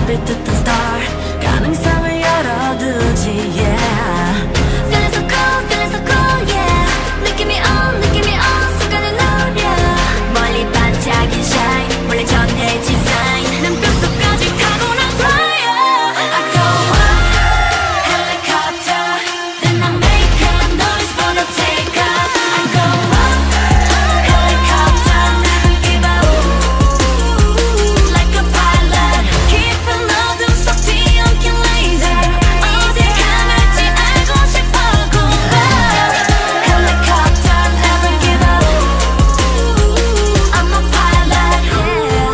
불빛 듯한 star 가능성을 열어두지 yeah. Feeling so cold, feeling so cold yeah. 느낌이 on 순간을 노려 멀리 반짝인 shine 원래 전해진 sign 난 뼛속까지 타고 난 fire I go up helicopter then I make a noise for the take off I go up helicopter never give up like a pilot 깊은 어둠 속 뒤엉킨 laser 어딜 향할지 알고 싶어 go up helicopter never give up I'm a pilot yeah.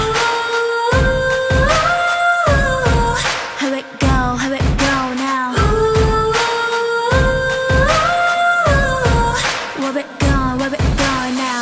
Here we go now where we going now